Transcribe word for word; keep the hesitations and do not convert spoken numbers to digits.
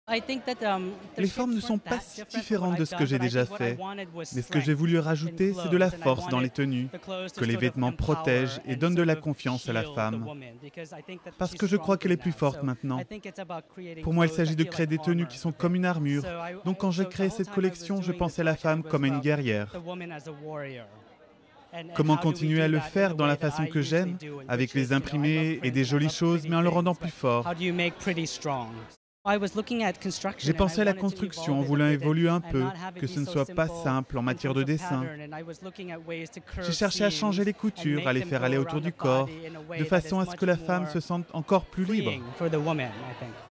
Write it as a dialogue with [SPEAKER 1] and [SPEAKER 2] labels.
[SPEAKER 1] Les formes ne sont pas si différentes de ce que j'ai déjà fait, mais ce que j'ai voulu rajouter, c'est de la force dans les tenues, que les vêtements protègent et donnent de la confiance à la femme, parce que je crois qu'elle est plus forte maintenant. Pour moi, il s'agit de créer des tenues qui sont comme une armure, donc quand j'ai créé cette collection, je pensais à la femme comme à une guerrière. Comment continuer à le faire dans la façon que j'aime, avec les imprimés et des jolies choses, mais en le rendant plus fort? J'ai pensé à la construction en voulant évoluer un peu, que ce ne soit pas simple en matière de dessin. J'ai cherché à changer les coutures, à les faire aller autour du corps, de façon à ce que la femme se sente encore plus libre.